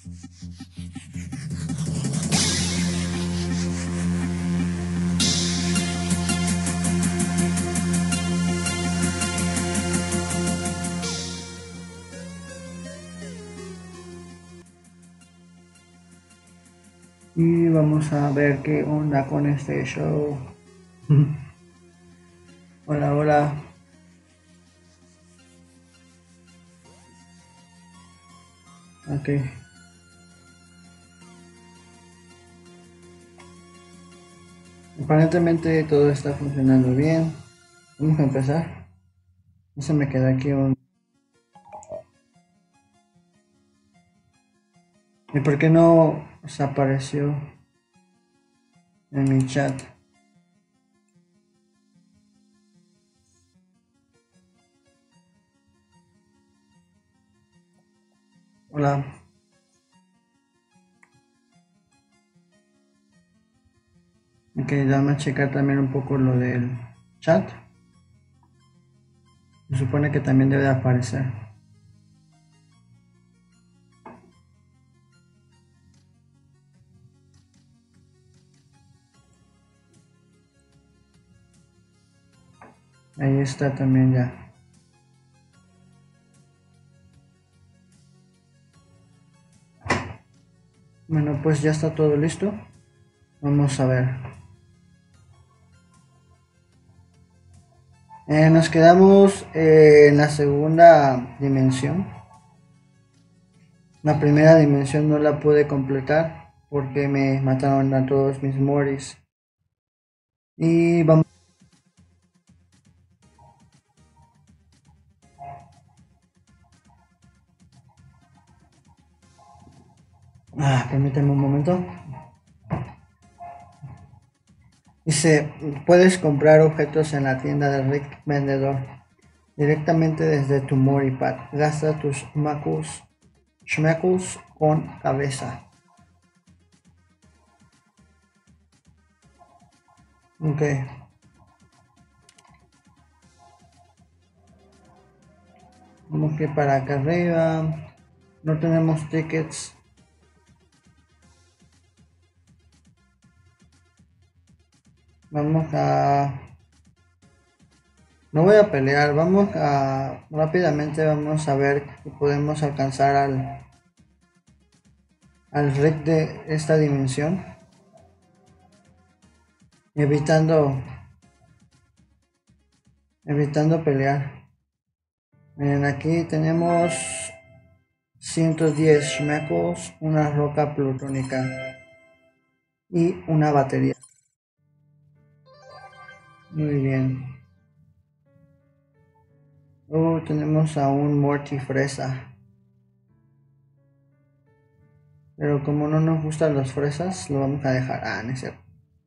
Y vamos a ver qué onda con este show. Hola, hola. Ok. Aparentemente todo está funcionando bien. Vamos a empezar. No se me queda aquí un... ¿Y por qué no se apareció en mi chat? Hola. Ok, dame a checar también un poco lo del chat. Se supone que también debe de aparecer. Ahí está también ya. Bueno, pues ya está todo listo. Vamos a ver. Nos quedamos en la segunda dimensión. La primera dimensión no la pude completar porque me mataron a todos mis moris. Y vamos. Permíteme un momento. Dice, puedes comprar objetos en la tienda del Rick Vendedor directamente desde tu Moripad. Gasta tus schmeckles con cabeza. Ok. Vamos que para acá arriba. No tenemos tickets. Vamos a... No voy a pelear, vamos a... Rápidamente vamos a ver si podemos alcanzar al Rick de esta dimensión. Evitando pelear. Miren, aquí tenemos 110 schmeckles, una roca plutónica y una batería. Muy bien. Tenemos a un Morty fresa. Pero como no nos gustan las fresas, lo vamos a dejar. No es cierto.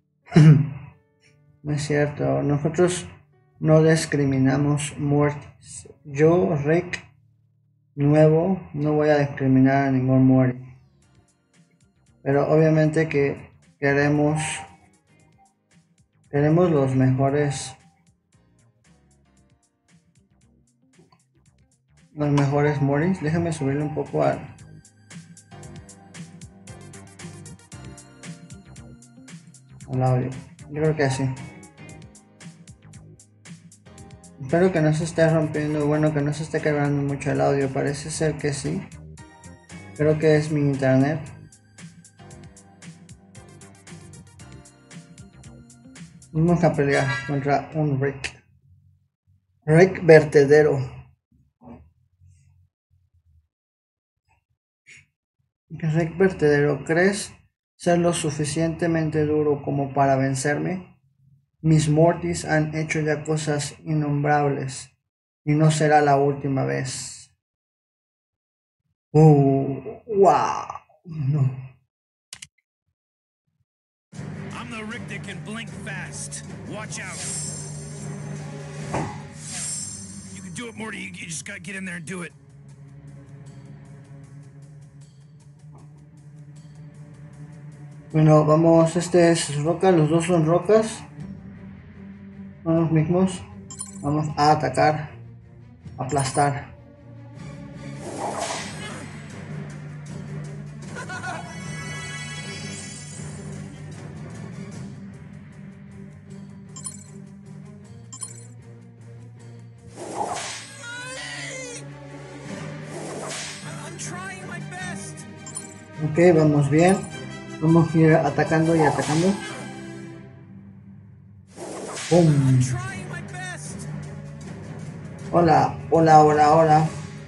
No es cierto. Nosotros no discriminamos Mortys. Yo, Rick, nuevo, no voy a discriminar a ningún Morty. Pero obviamente que queremos los mejores Mortys. Déjame subirle un poco al audio. Yo creo que así. Espero que no se esté rompiendo, bueno, que no se esté quebrando mucho el audio. Parece ser que sí. Creo que es mi internet. Vamos a pelear contra un Rick. Rick vertedero. Rick vertedero, ¿crees ser lo suficientemente duro como para vencerme? Mis Mortys han hecho ya cosas innombrables y no será la última vez. Wow. No. I'm the Rick that can blink fast. Watch out. You can do it, Morty. You just gotta get in there and do it. Bueno, vamos, este es roca, los dos son rocas. Son los mismos. Vamos a atacar, aplastar. Ok, vamos bien. Vamos a ir atacando y atacando. ¡Pum! Trying my best. Hola, hola, hola, hola.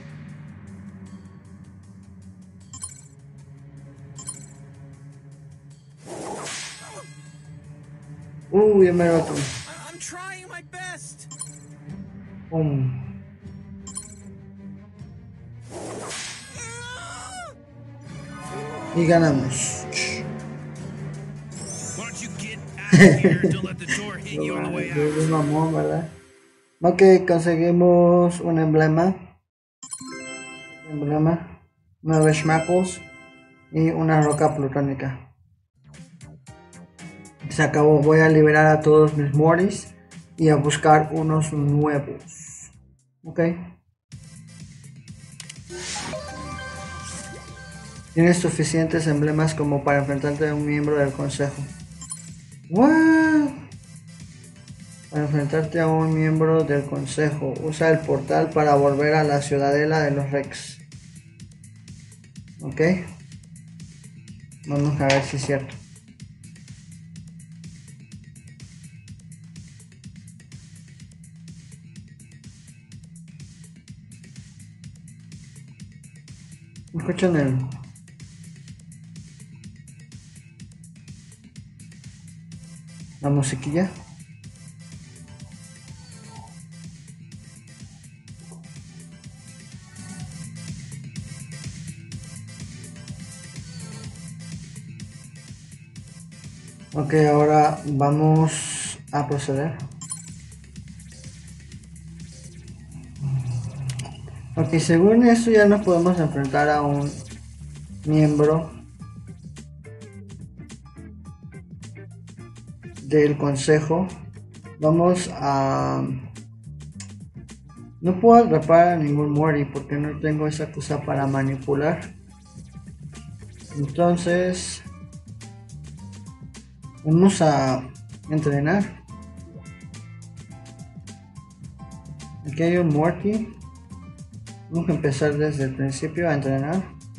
Ya me lo tomé. I'm trying my best. ¡Pum! Y ganamos. Why don't you get out of here? Don't let the door hit you on the way Es out. mamón, ¿verdad? Ok, conseguimos un emblema. 9 schmackles y una roca plutónica. Se acabó. Voy a liberar a todos mis Mortis y a buscar unos nuevos. Ok. Tienes suficientes emblemas como para enfrentarte a un miembro del consejo. What? Para enfrentarte a un miembro del consejo, usa el portal para volver a la ciudadela de los Rex. Ok. Vamos a ver si es cierto. Escuchan la musiquilla. Ok, ahora vamos a proceder. Ok, según esto ya nos podemos enfrentar a un miembro del consejo. Vamos a... No puedo atrapar a ningún Mori porque no tengo esa cosa para manipular. Entonces... Vamos a entrenar. Aquí hay un Morty. Vamos a empezar desde el principio a entrenar.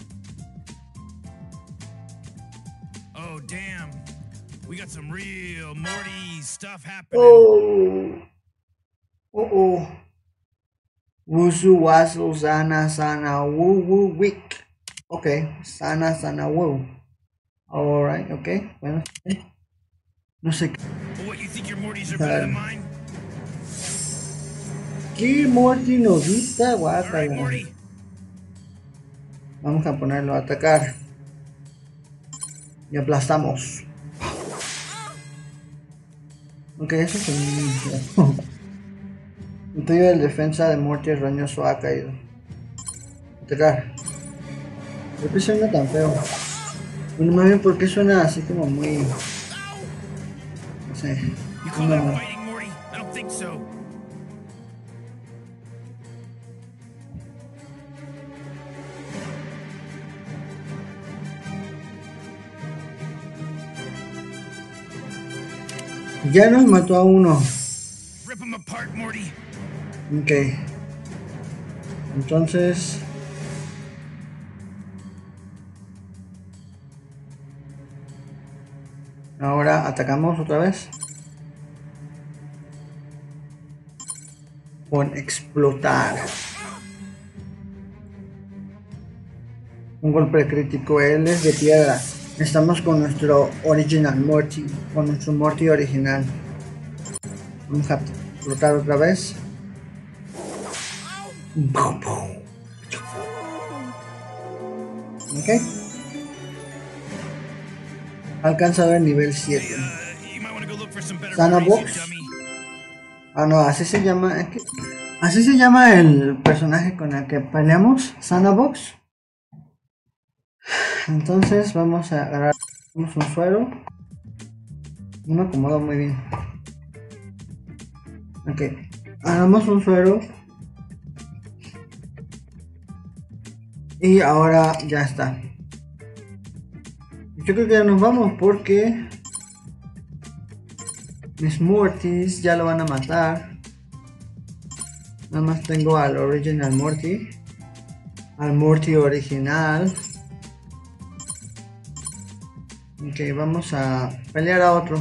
Oh damn, we got some real Morty stuff happening. Oh. Wuzu wazu sana sana woo woo wick. Ok, sana woo. Alright, ok. Bueno, no sé qué. Well, what, you think your Mortys are better than mine? ¿Qué Morty novita? All right, Guácala. Morty. Vamos a ponerlo a atacar. Y aplastamos. Ok, eso es un... El tuyo de defensa de Morty roñoso ha caído. Atacar. ¿Por qué suena tan feo? Bueno, más bien porque suena así como muy... No sé. You call that fighting, Morty? I don't think so. Ya nos mató a uno. Rip him apart, Morty. Ok. Entonces... Ahora atacamos otra vez. Con explotar. Un golpe crítico. Él es de piedra. Estamos con nuestro original Morty. Con nuestro Morty original. Vamos a explotar otra vez. Ok. Alcanzado el nivel 7. You might want to go look for some better Sana Mortys, Box. you dummy. Ah, no, así se llama. Es que, así se llama el personaje con el que peleamos. Sana Box. Entonces vamos a agarrar un suero. No me acomodo muy bien. Ok. Agarramos un suero. Y ahora ya está. Yo creo que ya nos vamos porque mis Mortys ya lo van a matar. Nada más tengo al original Morty. Al Morty original. Ok, vamos a pelear a otro.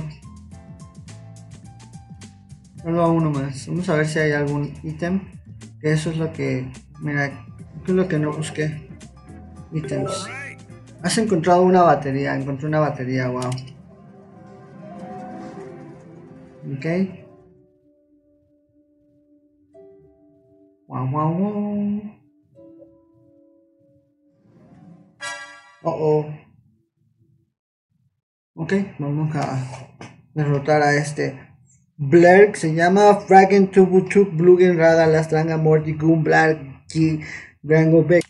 Solo a uno más. Vamos a ver si hay algún ítem. Que eso es lo que... Mira, esto es lo que no busqué. Ítems. Right. Has encontrado una batería. Encontré una batería, wow. Ok. Wow, wow, wow. Oh. Ok, vamos a derrotar a este Blair, que se llama Fragen Tubutuk Blugen Rada Lastranga Morty Gun Blair Ki Grango Beck.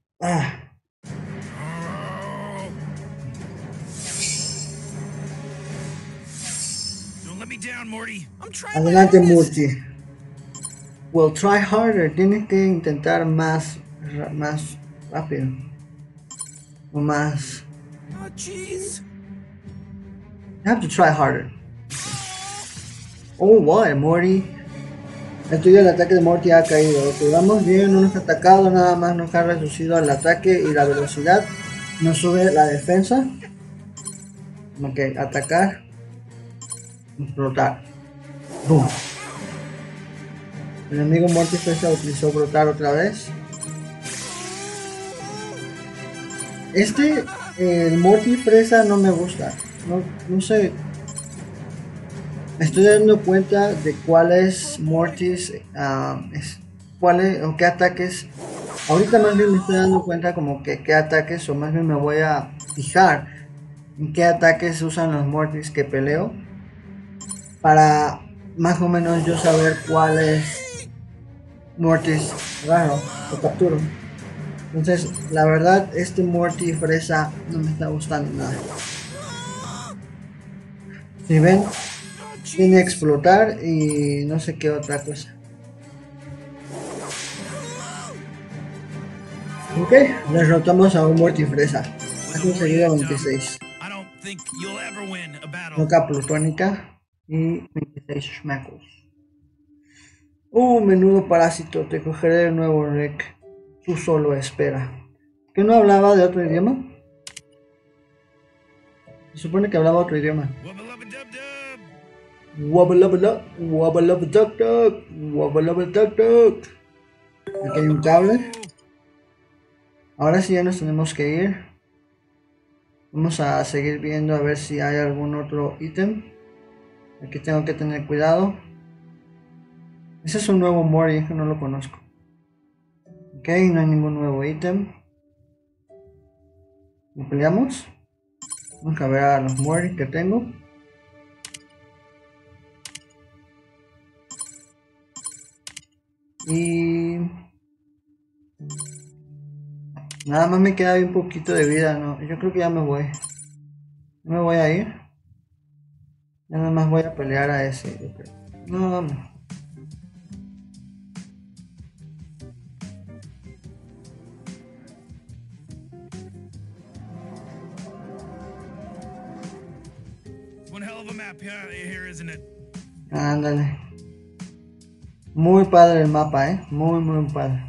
Don't let me down, Morty. I'm trying my Adelante, hardest. Morty. Well, try harder. Tienes que intentar más rápido. O más. Oh, jeez. You have to try harder. Oh, what, Morty. El tuyo, el ataque de Morty ha caído. Ok, vamos bien, no nos ha atacado, nada más nos ha reducido el ataque y la velocidad. Nos sube la defensa. Ok, atacar. Explotar. Boom. El enemigo Morty Fresa utilizó brotar otra vez. El Morty Fresa no me gusta. No sé. Me estoy dando cuenta de cuáles Mortis, cuáles o qué ataques. Ahorita más bien me estoy dando cuenta como que qué ataques, o más bien me voy a fijar en qué ataques usan los Mortis que peleo. Para más o menos yo saber cuáles Mortis agarro o capturo. Entonces, la verdad, este Morty Fresa no me está gustando nada. Si ven, tiene explotar y no sé qué otra cosa. Ok, derrotamos a un Morty Fresa. Ha conseguido 26. I don't think you'll ever win a battle. Roca plutónica y 26 Schmackles. Menudo parásito, te cogeré de nuevo, Rick. Tú solo espera. ¿Que no hablaba de otro idioma? Se supone que hablaba otro idioma. Wubba-lubba-dub-dub. Wubba-lubba-dub-dub. Aquí hay un cable. Ahora sí ya nos tenemos que ir. Vamos a seguir viendo a ver si hay algún otro ítem. Aquí tengo que tener cuidado. Ese es un nuevo Morty, que no lo conozco. Ok, no hay ningún nuevo ítem. ¿Lo peleamos? Vamos a ver a los Morty que tengo. Y... nada más me queda bien poquito de vida, ¿no? Yo creo que ya me voy. Me voy a ir. Ya nada más voy a pelear a ese, yo creo. No, vamos. One hell of a map here, isn't it? Ándale. Muy padre el mapa, muy padre.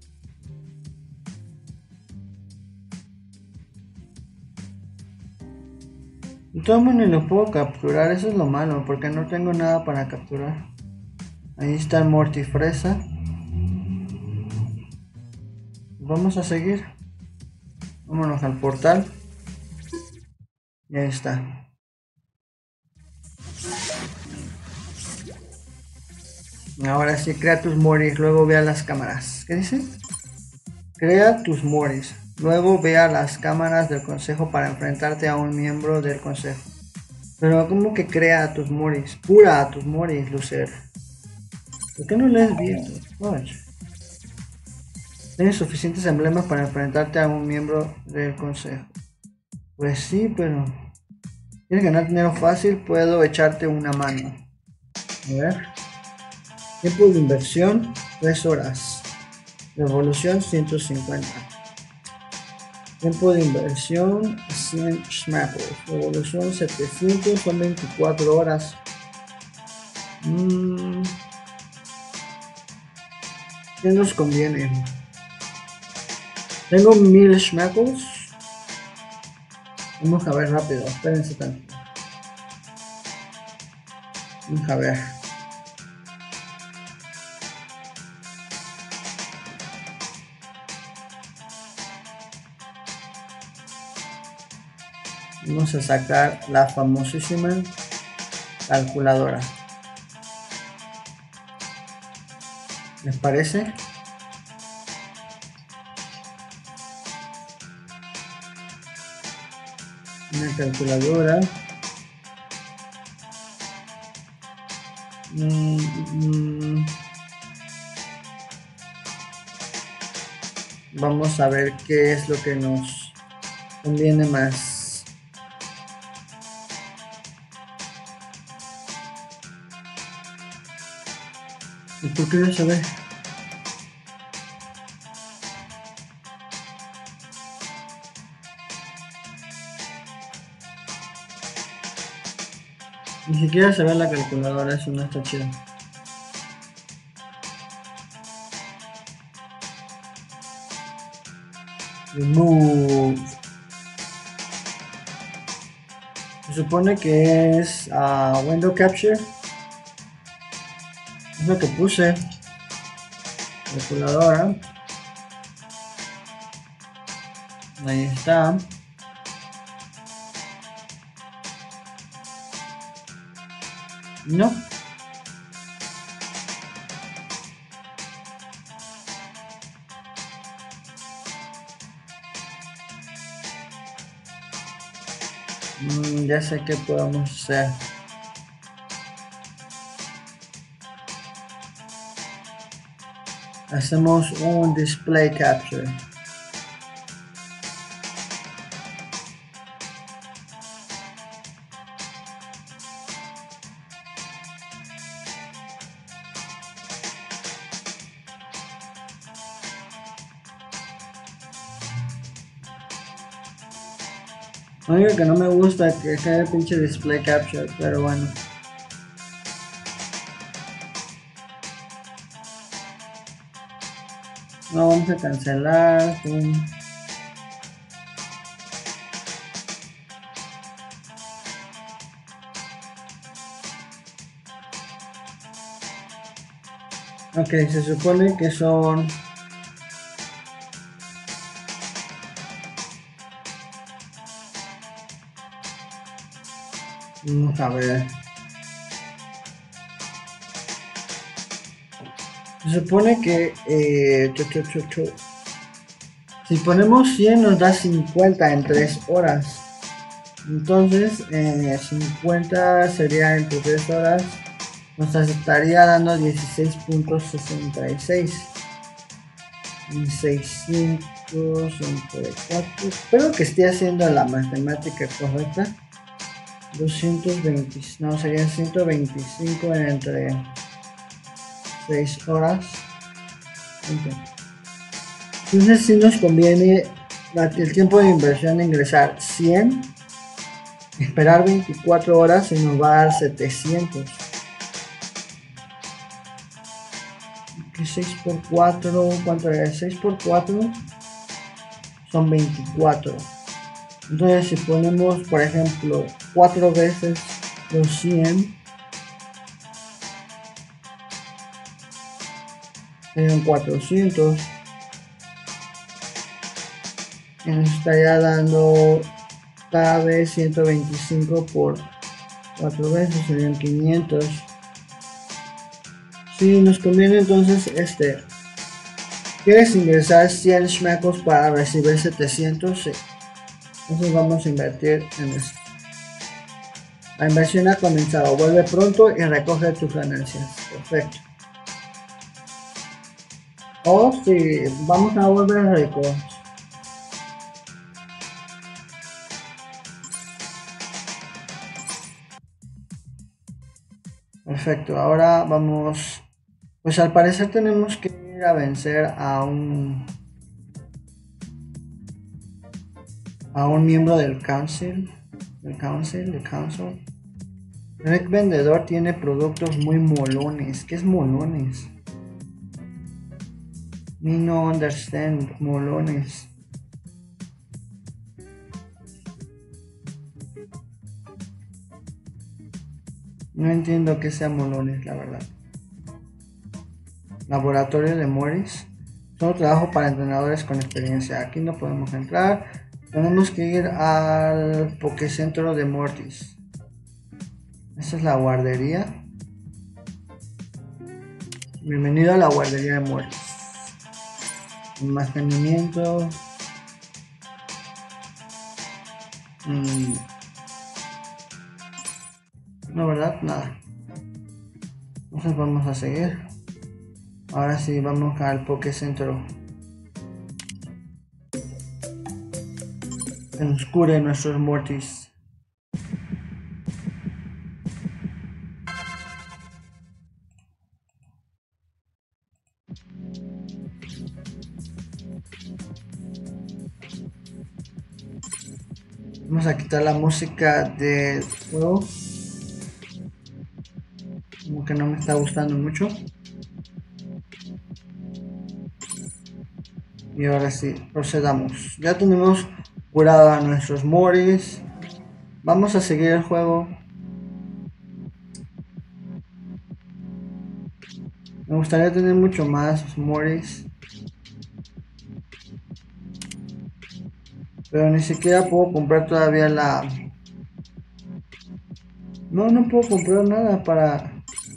Y todo ni lo puedo capturar, eso es lo malo, porque no tengo nada para capturar. Ahí está el Morty Fresa. Vamos a seguir. Vámonos al portal. Y ahí está. Ahora sí, crea tus Mortis, luego ve a las cámaras. ¿Qué dice? Crea tus Mortis, luego ve a las cámaras del consejo para enfrentarte a un miembro del consejo. Pero ¿cómo que crea a tus Mortis? Cura a tus Mortis, Lucer. ¿Por qué no lees bien? Oye. Tienes suficientes emblemas para enfrentarte a un miembro del consejo. Pues sí, pero... ¿quieres ganar dinero fácil? Puedo echarte una mano. A ver. Tiempo de inversión, 3 horas. Revolución, 150. Tiempo de inversión, 100 Schmackles. Revolución, 700, son 24 horas. ¿Qué nos conviene? Tengo 1000 Schmackles. Vamos a ver rápido, espérense tanto. Vamos a ver. Vamos a sacar la famosísima calculadora. ¿Les parece? Una calculadora. Vamos a ver qué es lo que nos conviene más. ¿Y por qué no se ve? Ni siquiera se ve la calculadora, eso no está chido. Remove. Se supone que es window capture. Es lo que puse. Calculadora. Ahí está. No. Ya sé qué podemos hacer. Hacemos un display capture. Lo único que no me gusta es que sea el pinche display capture, pero bueno. No, vamos a cancelar. Ok, se supone que son... Vamos a ver. Se supone que... Si ponemos 100 nos da 50 en 3 horas. Entonces 50 sería entre 3 horas. Nos estaría dando 16.66. 600 entre 4. Espero que esté haciendo la matemática correcta. 220, no, sería 125 entre 6 horas. Entonces si nos conviene el tiempo de inversión de ingresar 100, esperar 24 horas y nos va a dar 700. Que 6 por 4, ¿cuánto es? 6 por 4 son 24. Entonces si ponemos, por ejemplo, 4 veces los 100, serían 400. Y nos estaría dando cada vez 125 por 4 veces, serían 500. Si nos conviene entonces ¿quieres ingresar 100 schmacos para recibir 700? Sí. Entonces vamos a invertir en esto. La inversión ha comenzado. Vuelve pronto y recoge tus ganancias. Perfecto. O si vamos a volver ricos. Perfecto. Ahora vamos. Pues al parecer tenemos que ir a vencer a un miembro del council. El council. Rick Vendedor tiene productos muy molones. ¿Qué es molones? Me no understand. Molones. No entiendo qué sea molones, la verdad. Laboratorio de Mortis. Solo trabajo para entrenadores con experiencia. Aquí no podemos entrar. Tenemos que ir al Pokécentro de Mortis. Esta es la guardería. Bienvenido a la guardería de Mortis. Almacenamiento. No, ¿verdad? Nada. Entonces vamos a seguir. Ahora sí, vamos al Pokécentro. Que nos cure nuestros Mortis. Vamos a quitar la música del juego. Como que no me está gustando mucho. Y ahora sí, procedamos. Ya tenemos curado a nuestros Mortis. Vamos a seguir el juego. Me gustaría tener mucho más Mortis. Pero ni siquiera puedo comprar todavía la... No puedo comprar nada para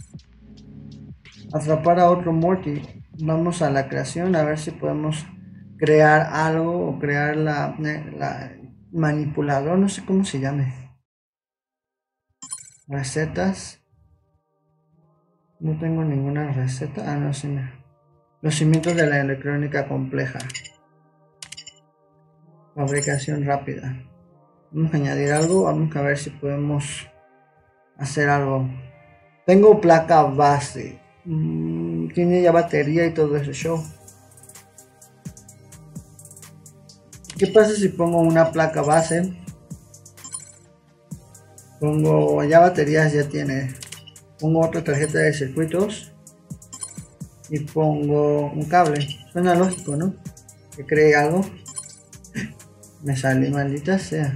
atrapar a otro Morty. Vamos a la creación a ver si podemos crear algo o crear la manipulador, no sé cómo se llame. Recetas. No tengo ninguna receta. Ah, no, sí. Los cimientos de la electrónica compleja. Fabricación rápida. Vamos a añadir algo. Vamos a ver si podemos hacer algo. Tengo placa base. Tiene ya batería y todo ese show. ¿Qué pasa si pongo una placa base? Pongo ya baterías, ya tiene. Pongo otra tarjeta de circuitos. Y pongo un cable. Suena lógico, ¿no? Que cree algo. Me sale, maldita sea.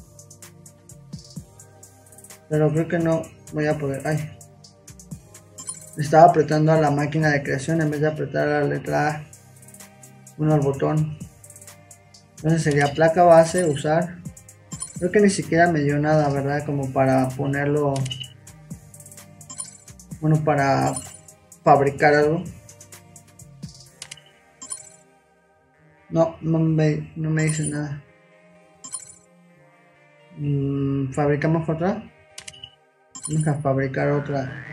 Pero creo que no voy a poder. Ay. Estaba apretando a la máquina de creación en vez de apretar a la letra A. Uno al botón. Entonces sería placa base, usar. Creo que ni siquiera me dio nada, ¿verdad? Como para ponerlo. Bueno, para fabricar algo. No me dice nada. Fabricamos otra. Vamos a fabricar otra.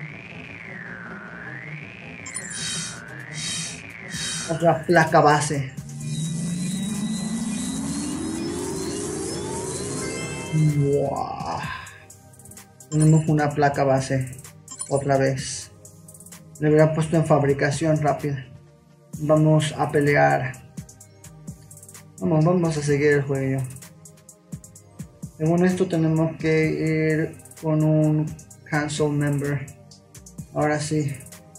Otra placa base. Wow. Tenemos una placa base. Otra vez. Le hubiera puesto en fabricación rápida. Vamos a pelear. Vamos a seguir el juego. Según esto tenemos que ir con un cancel member. Ahora sí.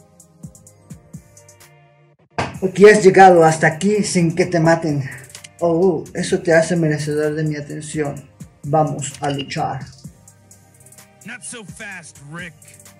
Aquí has llegado hasta aquí sin que te maten. Oh, eso te hace merecedor de mi atención. Vamos a luchar. Not so fast, Rick.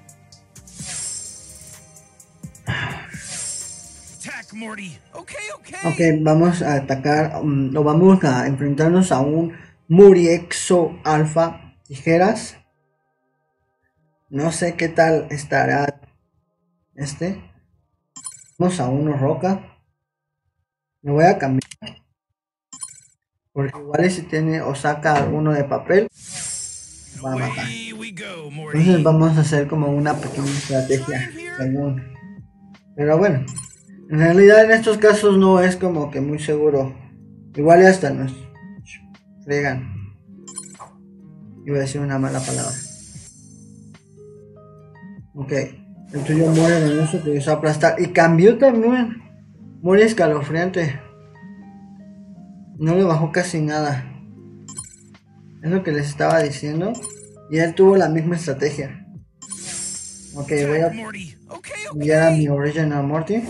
Attack, Morty. Okay. Ok, vamos a atacar. O vamos a enfrentarnos a un Muriexo Alpha Tijeras. No sé qué tal estará este. Vamos a uno roca. Me voy a cambiar. Porque igual si tiene o saca alguno de papel. Va a matar. Entonces vamos a hacer como una pequeña estrategia. Según. Pero bueno. En realidad en estos casos no es como que muy seguro. Igual ya hasta nos fregan. Iba a decir una mala palabra. Ok. El tuyo muere en eso, te hizo aplastar. Y cambió también. Muere escalofriante. No le bajó casi nada. Es lo que les estaba diciendo. Y él tuvo la misma estrategia. Ok, voy a enviar a mi original Morty.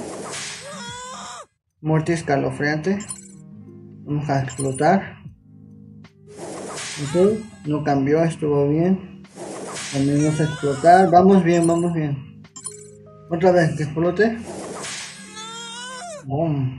Morty escalofriante. Vamos a explotar. Ok, no cambió, estuvo bien. También vamos a explotar. Vamos bien, vamos bien. Otra vez, que explote. Boom.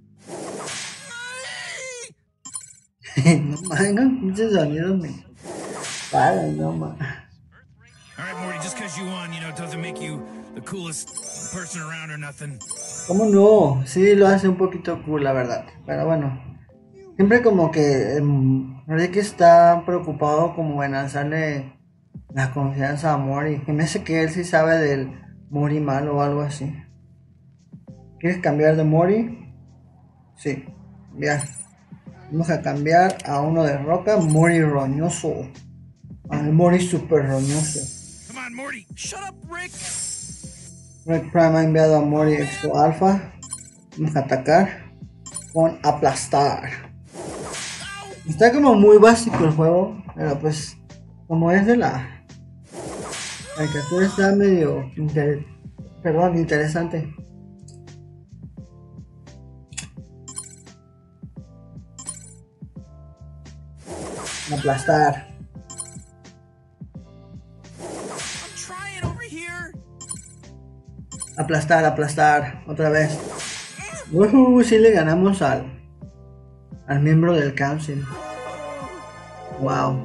No manches, muchos sonidos me paran, no man. All right, Morty, just because you won, you know, it doesn't make you the coolest person around or nothing. ¿Cómo no? Sí, lo hace un poquito cool, la verdad. Pero bueno, siempre como que Rick está preocupado como en alzarle la confianza a Mori. Que me hace que él sí sabe del Mori malo o algo así. ¿Quieres cambiar de Mori? Sí, ya. Vamos a cambiar a uno de roca, Mori roñoso. Al Mori super roñoso. Come on, Morty. Shut up, Rick. Red Prime ha enviado a Mori Expo Alpha. Vamos a atacar con aplastar. Está como muy básico el juego, pero pues como es de la caricatura está medio interesante. Aplastar. I'm trying over here. Aplastar, aplastar. Otra vez. Sí le ganamos al miembro del council. Wow.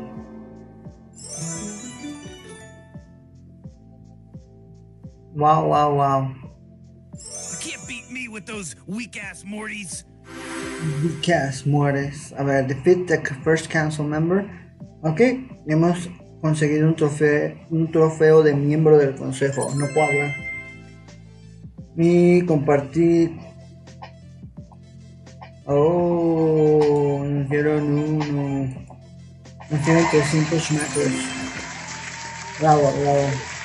Wow, wow, wow. You can't beat me with those weak-ass Mortys. Cast mueres. A ver, defeat the first council member. Ok, hemos conseguido un trofeo de miembro del consejo. No puedo hablar. Y compartir. Oh, nos dieron uno. Nos dieron 300 smackers. Bravo, bravo.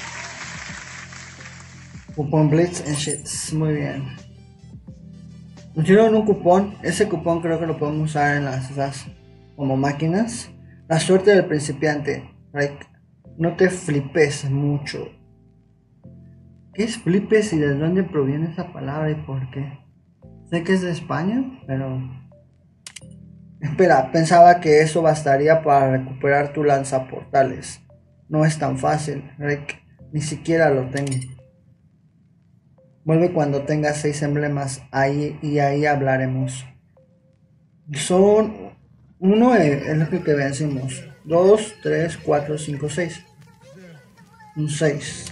Cupón Blitz and Shits. Muy bien. Nos dieron un cupón. Ese cupón creo que lo podemos usar en esas como máquinas. La suerte del principiante. Like, no te flipes mucho. ¿Qué es flipes y de dónde proviene esa palabra y por qué? Sé que es de España, pero... Espera, pensaba que eso bastaría para recuperar tu lanzaportales. No es tan fácil, Rick. Ni siquiera lo tengo. Vuelve cuando tengas 6 emblemas ahí y ahí hablaremos. Son... Uno es lo que vencimos. 2, 3, 4, 5, 6. Un 6.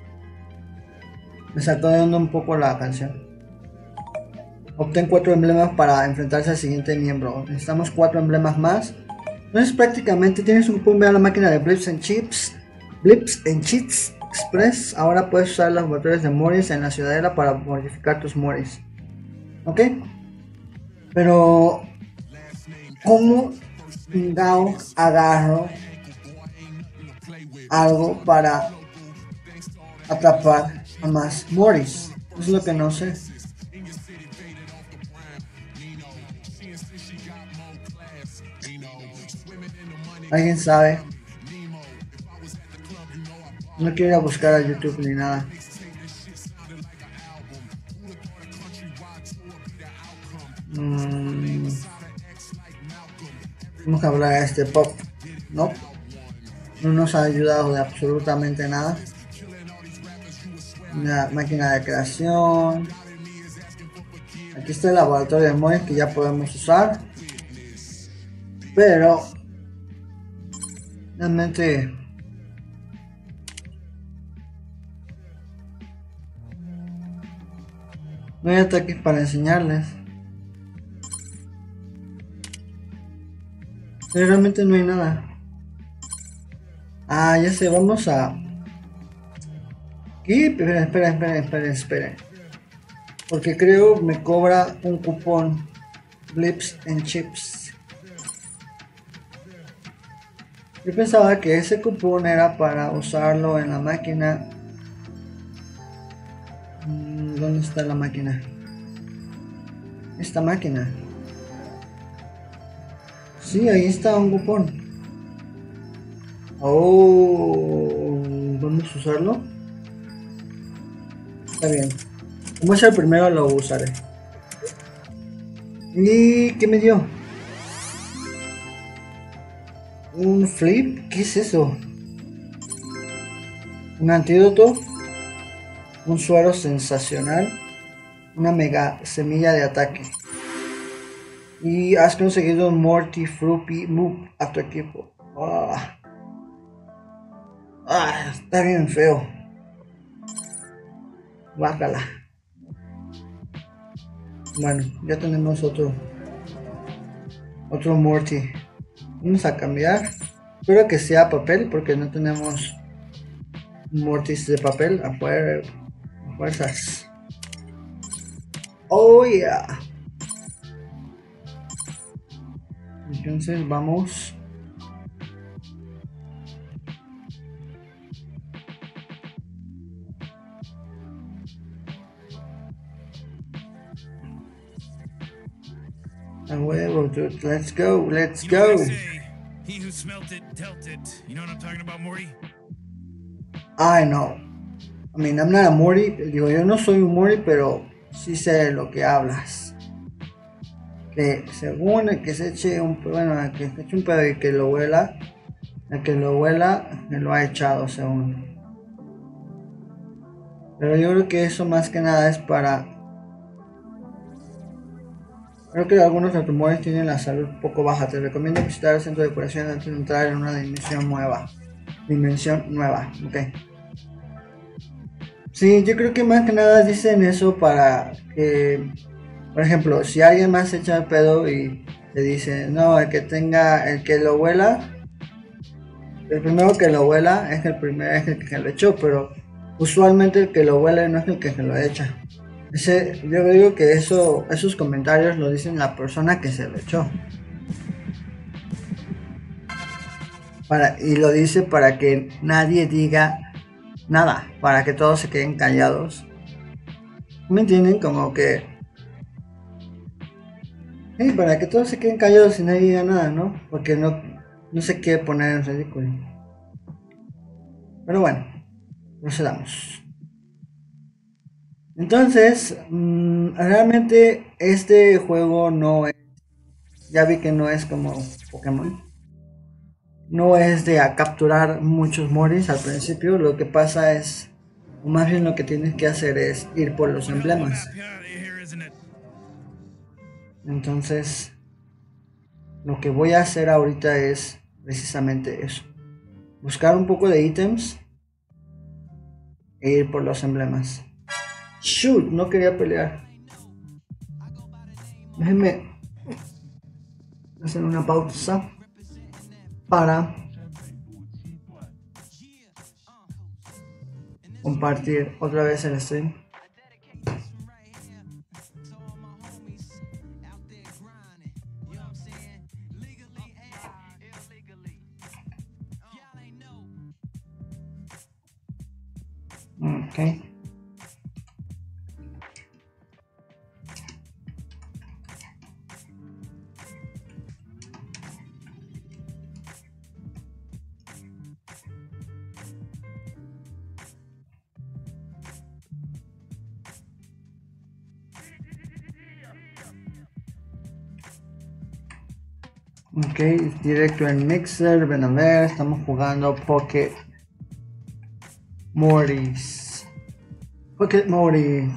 Me sacó de onda un poco la canción. Obtén 4 emblemas para enfrentarse al siguiente miembro. Necesitamos 4 emblemas más. Entonces prácticamente tienes un cupón a la máquina de Blips and Chips. Blips and Cheats Express. Ahora puedes usar los motores de Morris en la ciudadela para modificar tus Morris. ¿Ok? Pero... ¿cómo chingao agarro algo para atrapar a más Morris? Es lo que no sé. ¿Alguien sabe? No quiero ir a buscar a YouTube ni nada. Vamos a hablar de este pop. No nos ha ayudado de absolutamente nada. Una máquina de creación. Aquí está el laboratorio de Morris que ya podemos usar. Pero realmente no hay ataques para enseñarles. Pero realmente no hay nada. Ah, ya sé, vamos a... ¿Qué? Espera. Porque creo me cobra un cupón Blips and Chips. Yo pensaba que ese cupón era para usarlo en la máquina. ¿Dónde está la máquina? Esta máquina. Sí, ahí está un cupón. Oh, ¿vamos a usarlo? Está bien. Como es el primero, lo usaré. ¿Y qué me dio? ¿Un flip? ¿Qué es eso? un antídoto, un suero sensacional, una mega semilla de ataque. Y has conseguido un Morty Fruity Move a tu equipo. Está bien feo. Bájala. Bueno, ya tenemos otro Morty. Vamos a cambiar. Espero que sea papel porque no tenemos Mortis de papel a fuerzas. Oh yeah. Entonces vamos. A huevo, dude. Let's go. Let's You know what go. I say? He who smelt it, dealt it. You know what I'm talking about, Morty? I know. I mean, I'm not a Morty. Digo, yo no soy un Morty, pero sí sé de lo que hablas. Que según el que se eche un pedo y que lo huela, el que lo huela me lo ha echado según. Pero yo creo que eso más que nada es para. Creo que algunos automóviles tienen la salud poco baja. Te recomiendo visitar el centro de curación antes de entrar en una dimensión nueva. Ok. Sí, yo creo que más que nada dicen eso para que, por ejemplo, si alguien más se echa el pedo y le dice, no, el que lo huela, el primero que lo huela es el que lo echó, pero usualmente el que lo huele no es el que se lo echa. Yo digo que esos comentarios lo dicen la persona que se lo echó. Y lo dice para que nadie diga nada, para que todos se queden callados. ¿Me entienden? Como que... Sí, para que todos se queden callados y nadie diga nada, ¿no? Porque no se quiere poner en ridículo. Pero bueno, procedamos. Entonces, realmente este juego no es... Ya vi que no es como Pokémon. No es de capturar muchos Mortis al principio. Lo que pasa es... O más bien lo que tienes que hacer es ir por los emblemas. Entonces, lo que voy a hacer ahorita es precisamente eso. Buscar un poco de ítems e ir por los emblemas. Shoot, no quería pelear. Déjenme hacer una pausa para compartir otra vez el stream. Okay. Ok, directo en Mixer, ven a ver, estamos jugando Pocket Mortis. Pocket Mortis.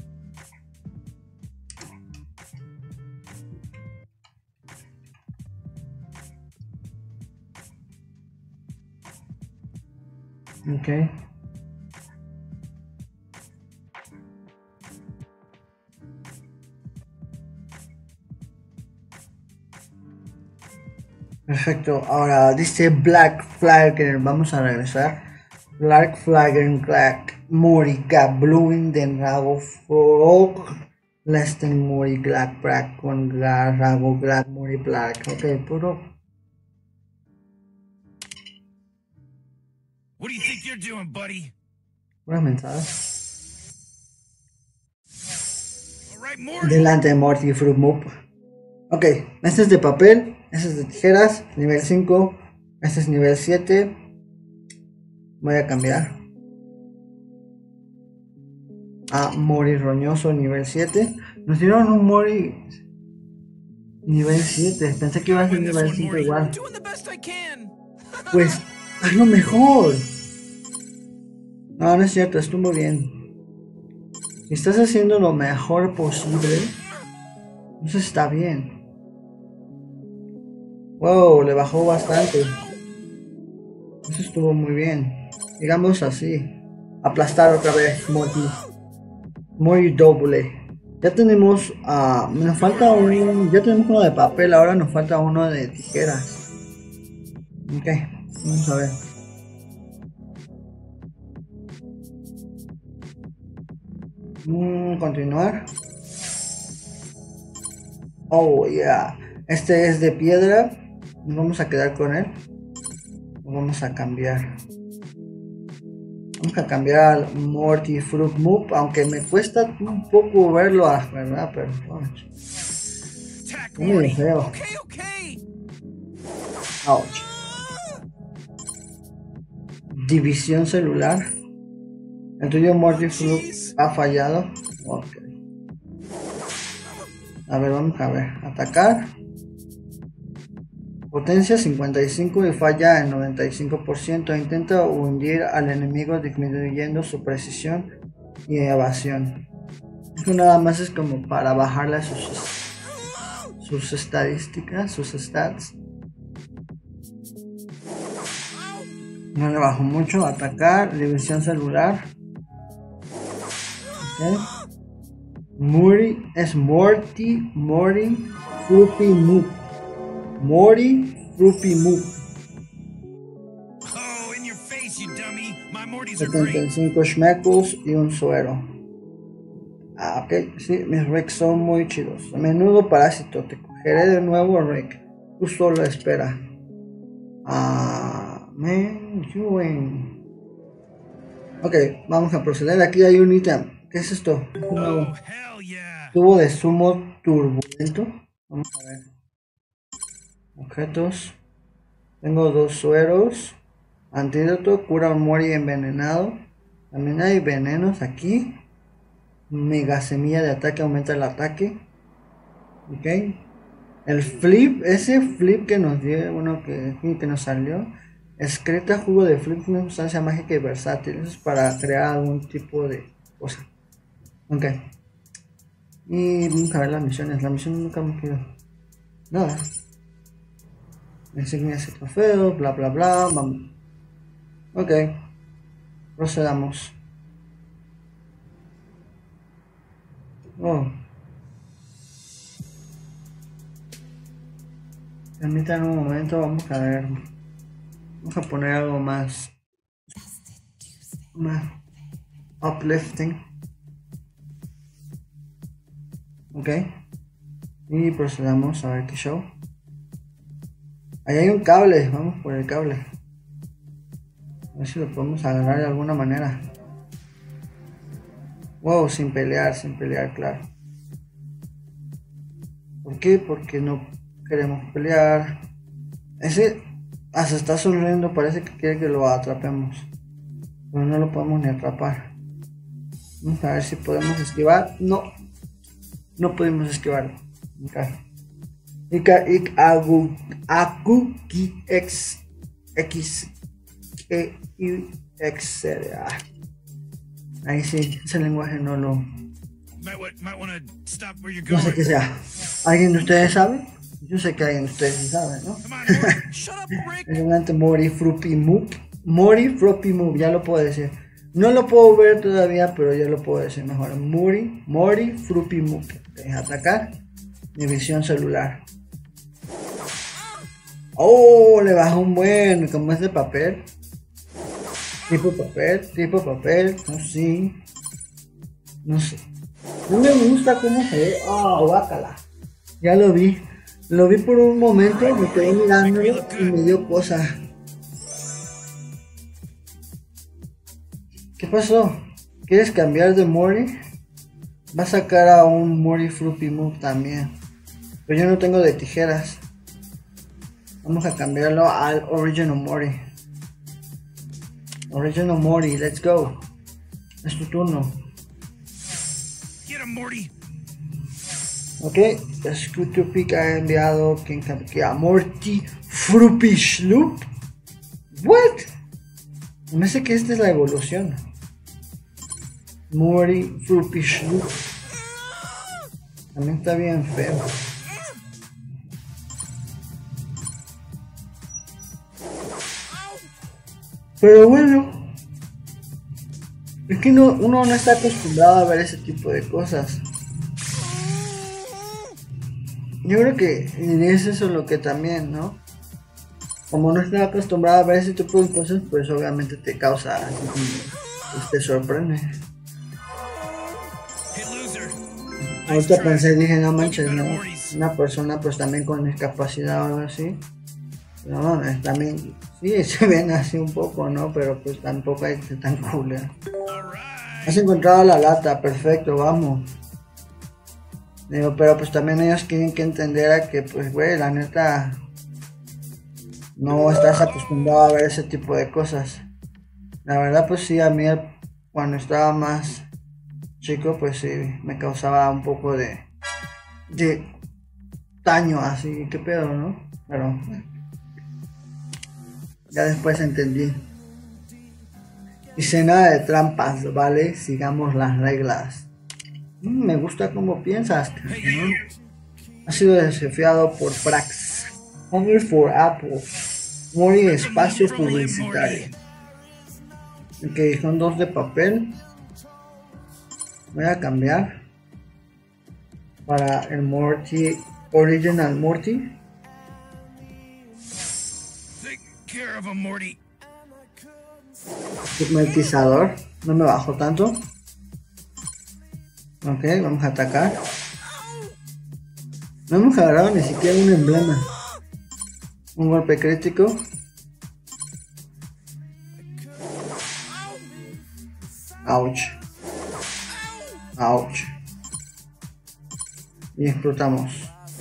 Ok. Perfecto, ahora dice Black Flagger, vamos a regresar. Black Flagger, Black Mori, Gap, Bluing, Den Rago, Frog, Lesten Mori, Black, Black, con Rago, Black, Mori, Black. Ok, puro. What do you think you're doing, buddy? Puras mensajes. All right, Morty. Delante de Morty Fruit Move. Ok, este es de papel, este es de tijeras, nivel 5, este es nivel 7. Voy a cambiar a Mori Roñoso, nivel 7. Nos dieron un Mori nivel 7. Pensé que iba a ser nivel 5 igual. Pues, hazlo mejor. No, no es cierto, estuvo bien. Si estás haciendo lo mejor posible, eso está bien. Wow, le bajó bastante. Eso estuvo muy bien. Digamos así. Aplastar otra vez, Morty. Muy doble. Ya tenemos, nos falta ya tenemos uno de papel, ahora nos falta uno de tijeras. Ok, vamos a ver. Continuar. Oh, yeah. Este es de piedra. Nos vamos a quedar con él. Nos vamos a cambiar. Vamos a cambiar al Morty Fruit Move, aunque me cuesta un poco verlo, ¿verdad? Pero vamos. Muy feo. Ouch. División celular. El tuyo Morty Fruit ha fallado. Ok. A ver, vamos a ver. Atacar. Potencia 55 y falla en 95%. Intenta hundir al enemigo disminuyendo su precisión y evasión. Esto nada más es como para bajarle sus estadísticas, sus stats. No le bajo mucho. Atacar, división celular. Okay. Morty es Morty Fruity Move. Morty Fruity Move. Oh, in your face, you dummy. My Mortys are 75 schmeckles y un suero. Ok, sí, mis Rick son muy chidos. A menudo parásito, te cogeré de nuevo, Rick. Tú solo espera. Man, you win. Ok, vamos a proceder. Aquí hay un ítem. ¿Qué es esto? Oh, hell yeah. Tubo de sumo turbulento. Vamos a ver. Objetos. Tengo 2 sueros. Antídoto. Cura un Mori envenenado. También hay venenos aquí. Mega semilla de ataque aumenta el ataque. Ok. El flip. Ese flip que nos dio. Bueno, que nos salió. Excreta jugo de flip. Una sustancia mágica y versátil. Eso es para crear algún tipo de cosa. Ok. Y vamos a ver las misiones. La misión nunca me quedó nada. Insignias y trofeos, bla bla bla. Vamos. Ok. Procedamos. Oh. Permítanme un momento, vamos a ver. Vamos a poner algo más uplifting. Ok. Y procedamos a ver qué show. Ahí hay un cable, vamos por el cable. A ver si lo podemos agarrar de alguna manera. Wow, sin pelear, claro. ¿Por qué? Porque no queremos pelear. Ese hasta está sonriendo, parece que quiere que lo atrapemos. Pero no lo podemos ni atrapar. Vamos a ver si podemos esquivar. No. No pudimos esquivarlo. Okay. Ahí sí, ese lenguaje no lo... No sé qué sea. ¿Alguien de ustedes sabe? Yo sé que alguien de ustedes sí sabe, ¿no? Adelante, Morty Fruity Move. Morty Fruity Move, ya lo puedo decir. No lo puedo ver todavía, pero ya lo puedo decir mejor. Morty Fruity Move. Atacar. División celular. Oh, le bajó un buen. Como es de papel. Tipo papel. No sé. No sé. No me gusta cómo se ve. Guácala. Ya lo vi. Lo vi por un momento. Me quedé mirándolo y me dio cosa. ¿Qué pasó? ¿Quieres cambiar de Morty? Va a sacar a un Morty Fruity Move también. Pero yo no tengo de tijeras. Vamos a cambiarlo al Original Morty. Original Morty, let's go. Es tu turno. Get him, Morty. Ok, Scooter Peak ha enviado que a Morty Fruity Sloop. What? Me parece que esta es la evolución. Morty Fruity Shoot. También está bien feo. Pero bueno, es que uno no está acostumbrado a ver ese tipo de cosas. Yo creo que eso es lo que también, ¿no? Como no estás acostumbrado a ver ese tipo de cosas, pues obviamente te causa, pues te sorprende. Ahorita pensé, dije, no manches, ¿no? Una persona pues también con discapacidad o algo así. No, también, sí, se ven así un poco, ¿no? Pero pues tampoco hay que ser tan cool, ¿eh? Has encontrado la lata, perfecto, vamos. Digo, pero pues también ellos tienen que entender a que, pues, güey, la neta, no estás acostumbrado a ver ese tipo de cosas. La verdad, pues sí, a mí cuando estaba más chico, pues sí, me causaba un poco de daño, así, qué pedo, ¿no? Pero ya después entendí. Dice nada de trampas, ¿vale? Sigamos las reglas. Me gusta cómo piensas, ¿no? Ha sido desafiado por Prax. Hungry for Apple. Mori espacio publicitario. Ok, son 2 de papel. Voy a cambiar para el Morty, Original Morty. Pigmentizador, no me bajo tanto. Ok, vamos a atacar. No hemos agarrado ni siquiera un emblema. Un golpe crítico. Ouch. Ouch. Y explotamos.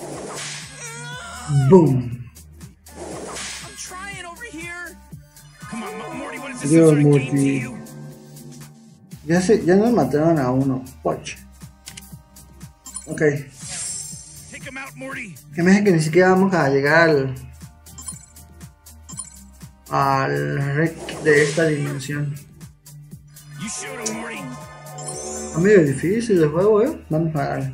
Boom. Dios, Morty. Ya nos mataron a uno. Poch. Ok. Que me dice que ni siquiera vamos a llegar al rec de esta dimensión. Está medio difícil el juego, Vamos a darle.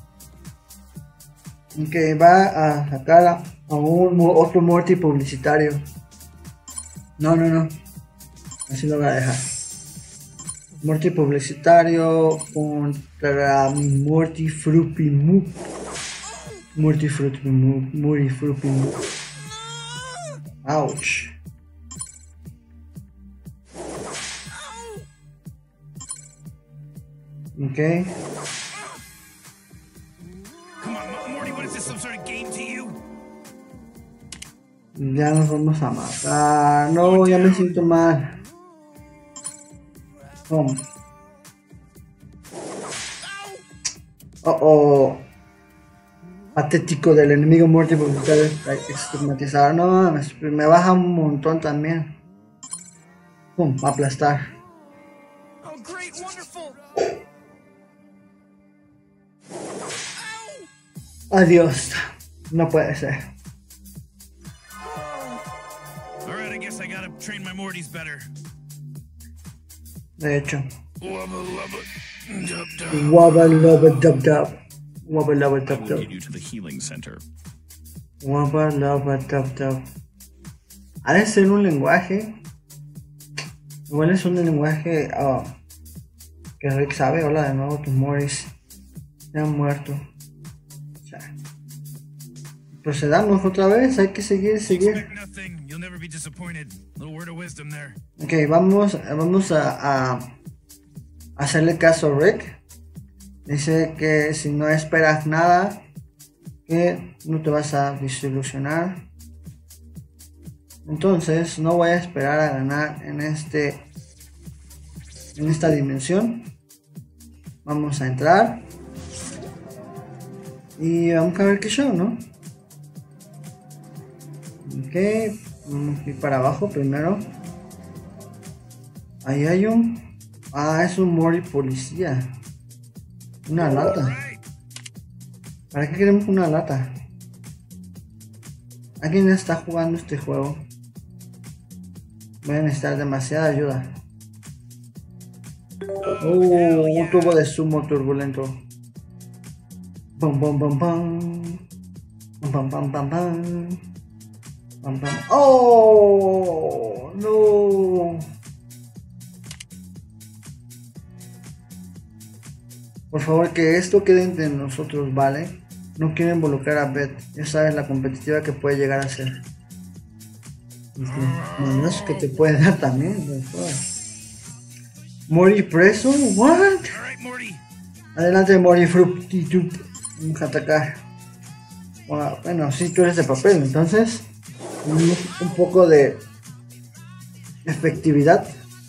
Que va a sacar a otro Morty publicitario. No. Así lo voy a dejar. Morty publicitario contra mi Morty Fruity Moop. Morty Fruity Moop. Morty Fruity Moop. Ouch. Ok. Ya nos vamos a matar. No, ya me siento mal. ¿Cómo? Oh. Patético del enemigo Morty por buscar estigmatizar. No, me baja un montón también. Pum, aplastar. Adiós. No puede ser. De hecho. Wubba lubba dub dub. Wubba lubba dub dub. Wubba lubba dub dub. Ha de ser un lenguaje. Igual es un lenguaje que Rick sabe. Hola de nuevo, tus Morris se han muerto. O sea, procedamos otra vez. Hay que seguir. Ok, vamos a hacerle caso a Rick. Dice que si no esperas nada, que no te vas a desilusionar. Entonces no voy a esperar a ganar en esta dimensión. Vamos a entrar y vamos a ver qué show, ¿no? Ok, vamos a ir para abajo primero. Ahí hay es un Morty policía. Una lata. ¿Para qué queremos una lata? ¿Alguien está jugando este juego? Voy a necesitar demasiada ayuda. hell Un yeah. tubo de sumo turbulento. Bum bum bum bum. Bum bum bum bum bum. Bum, bum. ¡Oh! ¡No! Por favor, que esto quede entre nosotros, ¿vale? No quiero involucrar a Beth. Ya sabes la competitiva que puede llegar a ser. Manos que te puede dar también. Mori preso, what? All right, Morty. Adelante, Mori Fructitude. Vamos a atacar. Bueno, sí, tú eres de papel, entonces un poco de efectividad.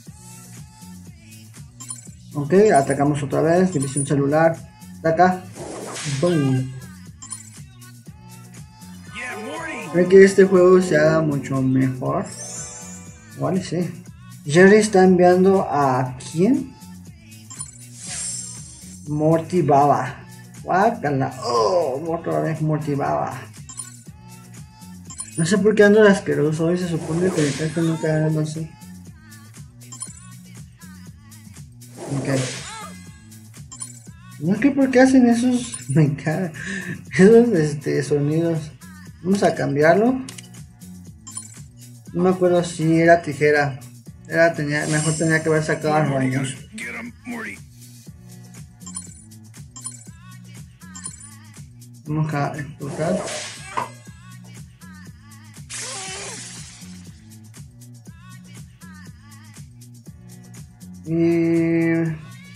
Ok, atacamos otra vez. División celular. Ataca. Boom. Yeah, Morty. Creo que este juego se haga mucho mejor. Vale, sí. Jerry está enviando a ¿quién? Morty Baba. Guácala. Oh, otra vez Morty Baba. No sé por qué ando de asqueroso. Hoy se supone que el texto nunca ando así. Ok. No es que por qué hacen esos. Me caga. Esos sonidos. Vamos a cambiarlo. No me acuerdo si era tijera. Mejor tenía que haber sacado al baño. Get him, Morty. Vamos a explotar. Y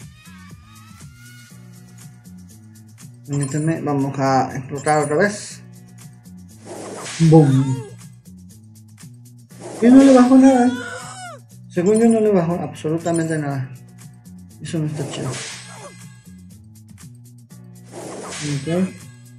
permítanme, vamos a explotar otra vez. Boom. Y no le bajó nada. Según yo no le bajó absolutamente nada. Eso no está chido. Ok.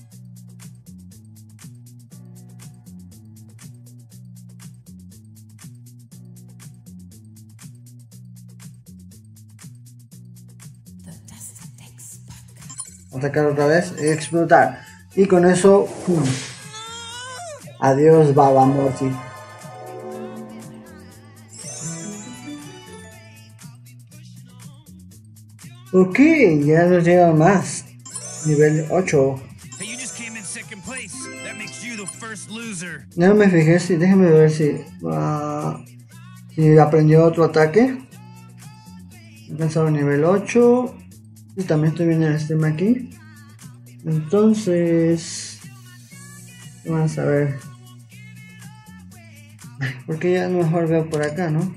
Atacar otra vez y explotar. Y con eso, ¡pum! Adiós, Baba Morty. Ok, ya nos lleva más. Nivel 8. Hey, you just came in second place. That makes you the first loser. Ya no me fijé si, déjame ver si aprendió otro ataque. He alcanzado nivel 8. Y también estoy viendo el stream aquí. Entonces, vamos a ver. Porque ya mejor veo por acá, ¿no?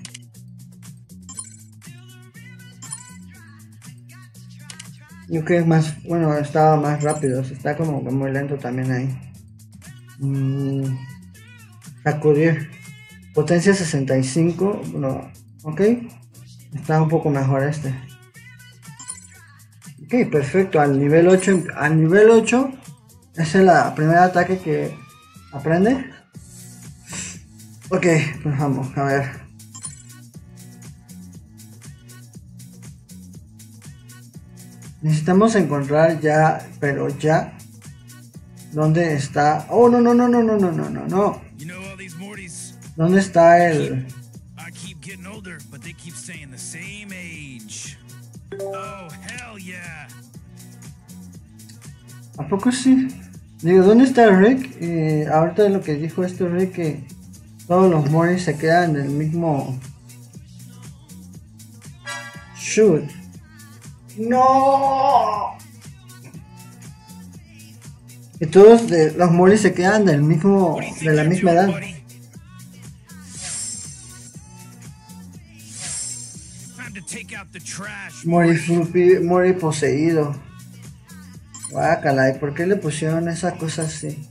Yo creo que es más, bueno, estaba más rápido. Está como que muy lento también ahí. Sacudir. Potencia 65. Bueno, ok. Está un poco mejor este. Ok, perfecto. Al nivel 8. Al nivel 8. Ese es el primer ataque que aprende. Ok, pues vamos a ver. Necesitamos encontrar ya, pero ya. ¿Dónde está? Oh, no. You know all these Mortys. ¿Dónde está el? I keep getting older, but they keep staying the same age. Oh, hell yeah. ¿A poco sí? Digo, ¿dónde está Rick? Y ahorita lo que dijo Rick, que todos los Mortys se quedan en el mismo. Shoot. ¡No! Y todos los Mortys se quedan del mismo, What do you think de la you're misma doing, edad. buddy? Time to take out the trash. Mori poseído. Guácala, ¿y por qué le pusieron esa cosa así?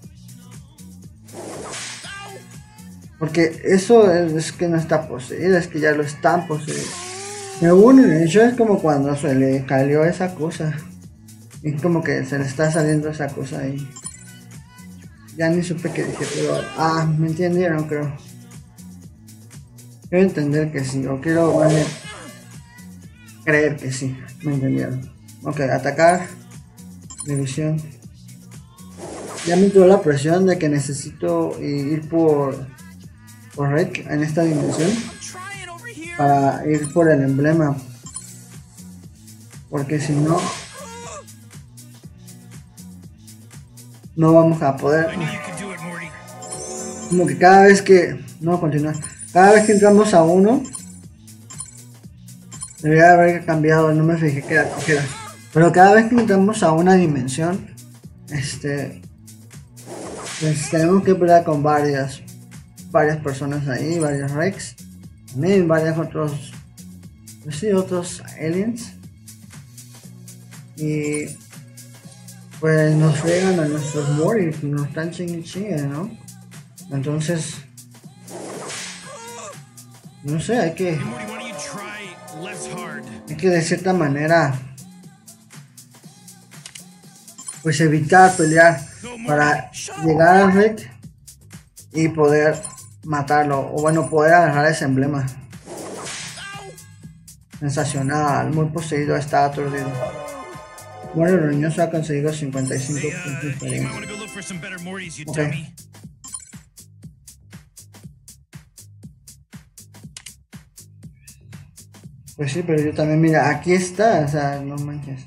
Porque eso es que no está poseído, es que ya lo están poseídos. Según eso es como cuando se le cayó esa cosa. Y como que se le está saliendo esa cosa ahí. Ya ni supe qué dije, pero... me entendieron, creo. Quiero entender que sí, o quiero más bien creer que sí. Me entendieron. Ok, atacar. División. Ya me entró la presión de que necesito ir por Rick en esta dimensión. I'm trying over here. Para ir por el emblema. porque si no, no vamos a poder. I knew you could do it, Morty. Como que cada vez que... No, continuar. Cada vez que entramos a uno, debería haber cambiado, no me fijé que era. Pero cada vez que entramos a una dimensión, pues tenemos que pelear con varias personas ahí, varios Rex, también varios otros, pues sí, otros aliens. Y pues nos fregan a nuestros Morty, nos están chingue, ¿no? Entonces, no sé, hay que... Hey, Morty, why don't you try less hard? Hay que de cierta manera pues evitar pelear para llegar al Rick y poder matarlo, o bueno, poder agarrar ese emblema. Sensacional, muy poseído, está aturdido. Bueno, Roñoso ha conseguido 55 Hey, puntos de you might experiencia. want to go look for some better Mortys, you Okay. dummy. Pues sí, pero yo también, mira, aquí está, o sea, no manches.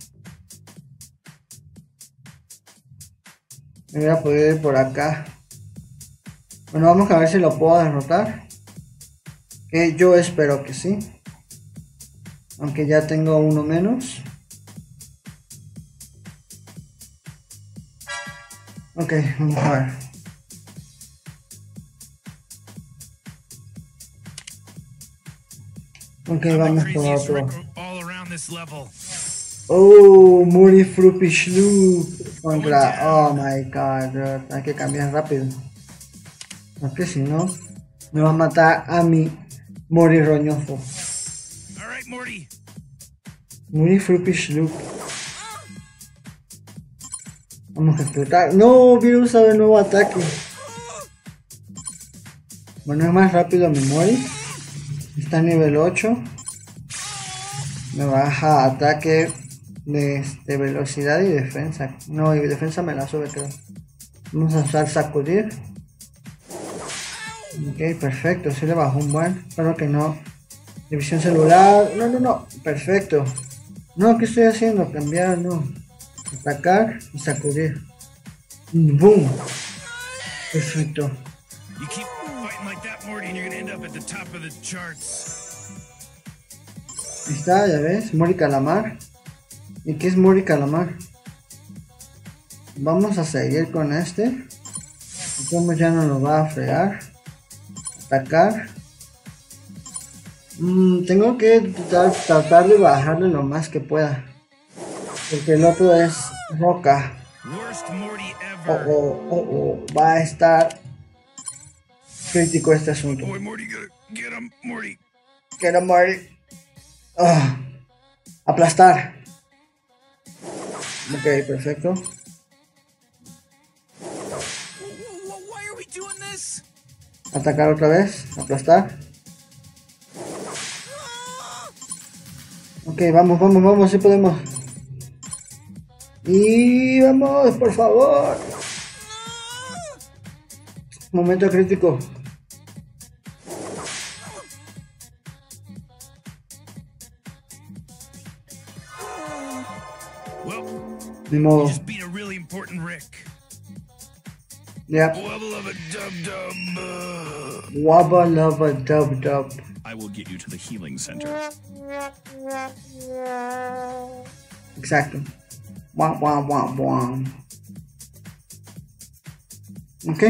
Me hubiera podido ir por acá. Bueno, vamos a ver si lo puedo derrotar. Que yo espero que sí. Aunque ya tengo uno menos. Ok, vamos a ver. Ok, I'm vamos the por craziest otro. Rick all around this level. Oh, Muri Fruppy Sloop contra... Oh my god, dude, hay que cambiar rápido. Porque si no, me va a matar a mi Mori roñoso. All right, Morty. Muri Fruppy Sloop. Vamos a explotar. No, hubiera usado el nuevo ataque. Bueno, es más rápido mi Mori. Está a nivel 8. Me baja ataque de velocidad y defensa. No, y defensa me la sube, creo. Vamos a usar sacudir. Ok, perfecto. Sí le bajó un buen. Espero que no. División celular. No, no, no. Perfecto. No, ¿qué estoy haciendo? Cambiar, no. Atacar y sacudir. Boom. Perfecto. You keep fighting like that, Morty, and you're gonna end up at the top of the charts. Ahí está, ya ves. Mori Calamar. ¿Y qué es Mori Calamar? Vamos a seguir con este. Como ya no lo va a fregar. Atacar. Tengo que tratar de bajarle lo más que pueda. Porque el otro es roca. Worst Morty ever. Va a estar crítico este asunto. Boy, Morty, get him, Morty. Quiero morir. Aplastar. Ok, perfecto. Why are we doing this? Atacar otra vez. Aplastar. Ok, vamos, vamos, vamos, si podemos. Y vamos, por favor. Momento crítico. Well, Ni modo. just beat a really important Rick. Ya. Wubble of a dub dub. Wabba lava dub dub. I will get you to the healing center. Exacto. Wah, wah, wah, wah. Ok.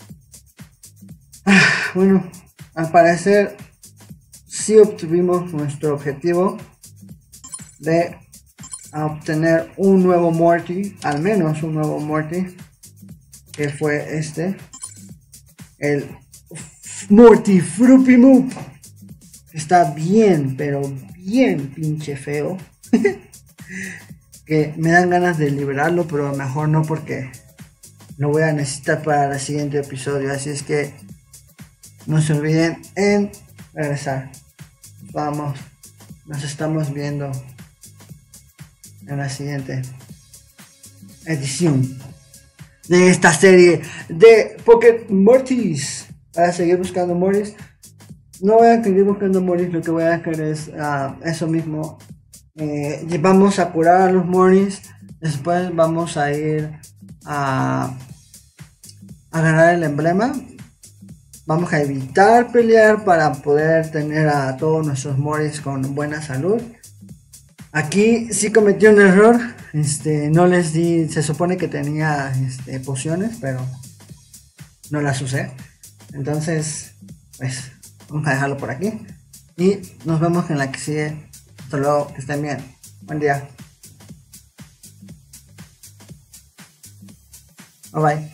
Bueno, al parecer sí obtuvimos nuestro objetivo de obtener un nuevo Morty, al menos un nuevo Morty, que fue este, el Morty Fruppy Moop. Está bien, pero bien pinche feo. Que me dan ganas de liberarlo, pero mejor no, porque lo voy a necesitar para el siguiente episodio. Así es que no se olviden en regresar. Vamos, nos estamos viendo en la siguiente edición de esta serie de Pocket Mortys. Para seguir buscando Mortys. No voy a seguir buscando Mortys, lo que voy a hacer es eso mismo. Vamos a curar a los Mortis. Después vamos a ir a ganar el emblema. Vamos a evitar pelear para poder tener a todos nuestros Mortis con buena salud. Aquí sí cometí un error. No les di. Se supone que tenía pociones, pero no las usé. Entonces, pues vamos a dejarlo por aquí. Y nos vemos en la que sigue. Hasta luego, que estén bien. Buen día. Bye bye.